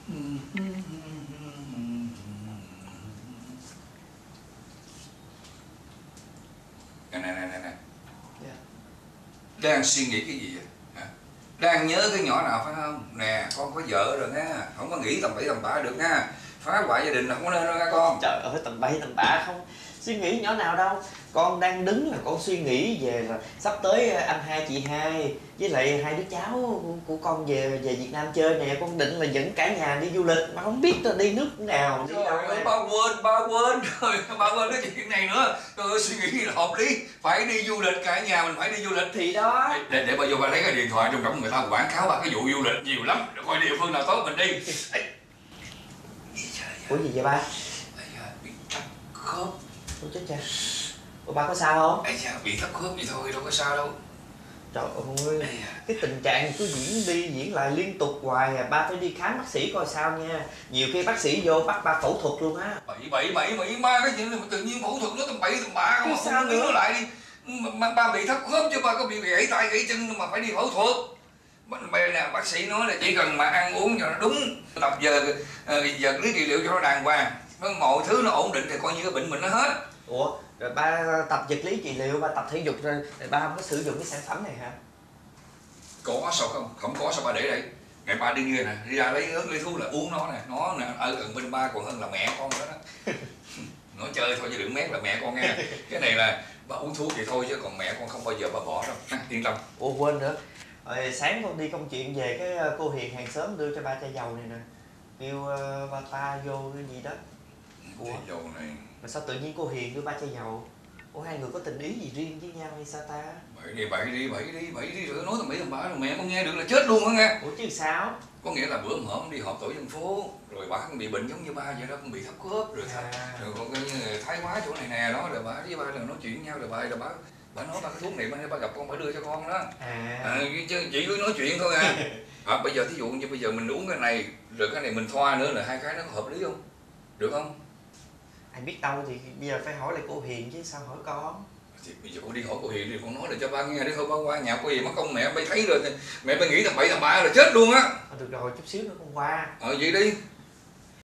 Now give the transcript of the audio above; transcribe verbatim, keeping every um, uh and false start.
Nè nè nè nè, đang suy nghĩ cái gì vậy? Hả? Đang nhớ cái nhỏ nào phải không? Nè, con có vợ rồi nha, không có nghĩ tầm bậy tầm bạ được nha, phá hoại gia đình là không có nên đâu nha con. Trời ơi, tầm bậy tầm bạ không suy nghĩ nhỏ nào đâu. Con đang đứng là con suy nghĩ về là sắp tới anh hai chị hai với lại hai đứa cháu của con về về Việt Nam chơi nè. Con định là dẫn cả nhà đi du lịch mà không biết là đi nước nào đi Trời đâu. ơi, ba quên, ba quên rồi, ba quên cái chuyện này nữa. Trời ơi, suy nghĩ là hợp lý, phải đi du lịch, cả nhà mình phải đi du lịch. Thì đó, để để bà vô bà lấy cái điện thoại, trong cổng người ta quảng cáo ba cái vụ du lịch nhiều lắm, để coi địa phương nào tốt mình đi. Ê. Ủa gì vậy ba? Ây da, bị thấp khớp. Ủa chết cha. Ủa ba có sao không? Ây da, bị thấp khớp vậy thôi, đâu có sao đâu. Trời ơi, cái tình trạng cứ diễn đi diễn lại liên tục hoài à. Ba phải đi khám bác sĩ coi sao nha. Nhiều khi bác sĩ vô bắt ba phẫu thuật luôn á. Bậy bậy bậy bậy ma cái chuyện này mà tự nhiên phẫu thuật nó tầm bậy tầm bạ không, mà sao không biết nữa? nó lại đi. Mà ba bị thấp khớp chứ ba có bị gãy tay gãy chân mà phải đi phẫu thuật. Bây nè, bác sĩ nói là chỉ cần mà ăn uống cho nó đúng, tập giờ vật lý trị liệu cho nó đàng hoàng, mọi thứ nó ổn định thì coi như cái bệnh mình nó hết. Ủa, rồi ba tập vật lý trị liệu, ba tập thể dục rồi, rồi ba không có sử dụng cái sản phẩm này hả? Có sao không? Không có sao ba để đây. Ngày ba đi như nè, đi ra lấy nước lấy thuốc là uống nó nè, nó nè, ở gần bên ba còn hơn là mẹ con nữa đó. Nó chơi thôi chứ đừng mét là mẹ con nghe. Cái này là ba uống thuốc thì thôi chứ còn mẹ con không bao giờ ba bỏ đâu. À, yên tâm. Ủa quên nữa. Rồi sáng con đi công chuyện về cái cô Hiền hàng xóm đưa cho ba chai dầu này nè. Kêu uh, ba ta vô cái gì đó. Ủa? Chai dầu này. Mà sao tự nhiên cô Hiền đưa ba chai dầu? Ủa hai người có tình ý gì riêng với nhau hay sao ta? Bậy đi, bậy đi, bậy đi, bậy đi rồi nói tầm bậy tầm bạ rồi mẹ con nghe được là chết luôn á nghe. Ủa chứ sao? Có nghĩa là bữa hổm đi họp tổ dân phố rồi bà cũng bị bệnh giống như ba vậy đó, cũng bị thấp khớp rồi, à. Rồi con coi như thái quá chỗ này nè đó, rồi bà với ba là nói chuyện với nhau rồi bà rồi bà bà nói ba cái thuốc này ba gặp con phải đưa cho con đó. À, à chứ chỉ cứ nói chuyện thôi à. À bây giờ thí dụ như bây giờ mình uống cái này rồi cái này mình thoa nữa là hai cái nó có hợp lý không? Được không? anh biết đâu thì bây giờ phải hỏi lại cô Hiền chứ sao hỏi con. Thì bây giờ con đi hỏi cô Hiền thì con nói để cho ba nghe, để thôi ba qua nhà cô Hiền mất công mẹ bay thấy rồi mẹ bay nghĩ thằng bậy thằng bạ là chết luôn á. À, được rồi chút xíu nữa con qua. Ờ vậy đi.